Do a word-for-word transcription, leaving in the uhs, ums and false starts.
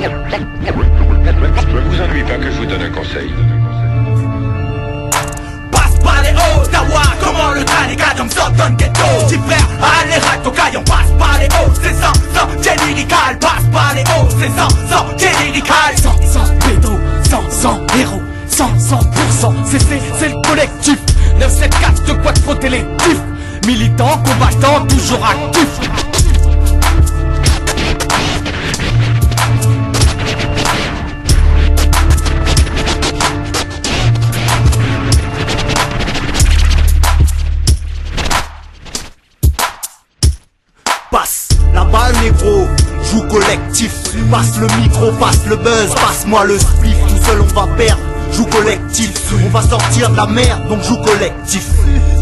vous ennuie pas que je vous donne un conseil. Passe par les hauts d'Awa, comment le Tanikadam s'entend ghetto. Petit frère, allez rato caillon, passe par les hauts, c'est sans, sans, j'ai lyrical. Passe par les hauts, c'est sans, sans, j'ai lyrical. Sans, sans pédo, sans, sans héros, cent, cent pour cent, c'est, c'est, c'est le collectif. neuf sept quatre, de quoi te frotter les tifs. Militant, combattant, toujours actif. Passe la balle négro, joue collectif. Passe le micro, passe le buzz, passe-moi le spliff. Tout seul on va perdre, joue collectif. On va sortir de la merde, donc joue collectif.